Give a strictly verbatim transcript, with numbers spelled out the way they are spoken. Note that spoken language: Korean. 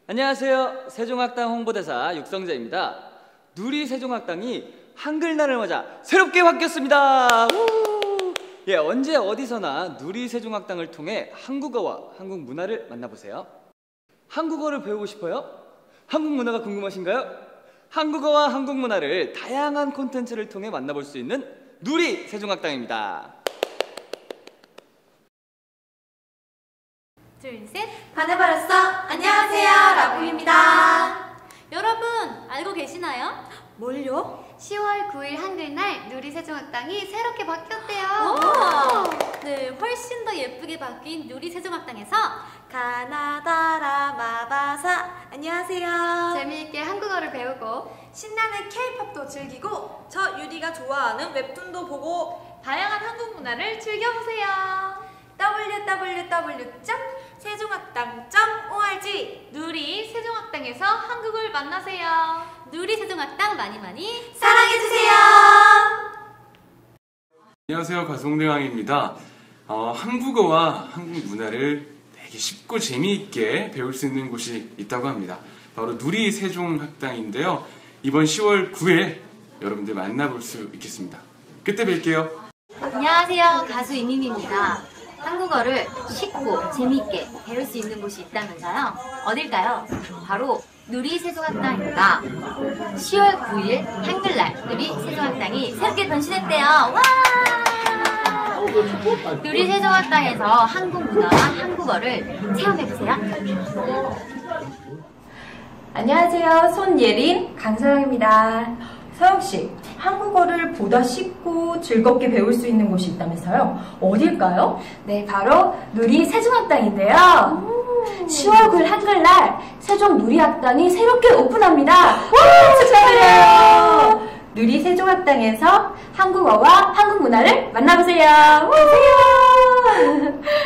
안녕하세요. 세종학당 홍보대사 육성재입니다. 누리 세종학당이 한글날을 맞아 새롭게 바뀌었습니다. 우! 예, 언제 어디서나 누리 세종학당을 통해 한국어와 한국 문화를 만나보세요. 한국어를 배우고 싶어요? 한국 문화가 궁금하신가요? 한국어와 한국 문화를 다양한 콘텐츠를 통해 만나볼 수 있는 누리 세종학당입니다. 둘, 셋! 반해버렸어! 안녕하세요, 라붐입니다. 여러분, 알고 계시나요? 뭘요? 시월 구일 한글날 누리 세종학당이 새롭게 바뀌었대요. 오! 네, 훨씬 더 예쁘게 바뀐 누리 세종학당에서 가나다라 마바사 안녕하세요. 재미있게 한국어를 배우고 신나는 케이팝도 즐기고 저 유리가 좋아하는 웹툰도 보고 다양한 한국 문화를 즐겨보세요. 더블유 더블유 더블유 점 세종학당 점 오알지 누리 세종학당에서 한국을 만나세요. 누리 세종학당 많이 많이 사랑해주세요. 안녕하세요, 가수 홍대광입니다. 어, 한국어와 한국 문화를 되게 쉽고 재미있게 배울 수 있는 곳이 있다고 합니다. 바로 누리 세종학당인데요. 이번 시월 구일 여러분들 만나볼 수 있겠습니다. 그때 뵐게요. 안녕하세요, 가수 이민입니다. 한국어를 쉽고 재미있게 배울 수 있는 곳이 있다면서요? 어딜까요? 바로 누리 세종학당입니다. 시월 구일 한글날 누리 세종학당이 새롭게 변신했대요. 와! 누리 세종학당에서 한국 문화와 한국어를 체험해보세요. 안녕하세요. 손예린, 강서영입니다. 서영씨, 한국어를 보다 쉽고 즐겁게 배울 수 있는 곳이 있다면서요? 어딜까요? 네, 바로 누리 세종학당인데요. 시월 구일 한글날 세종 누리학당이 새롭게 오픈합니다. 축하드려요. 누리 세종학당에서 한국어와 한국 문화를 만나보세요. 오세요.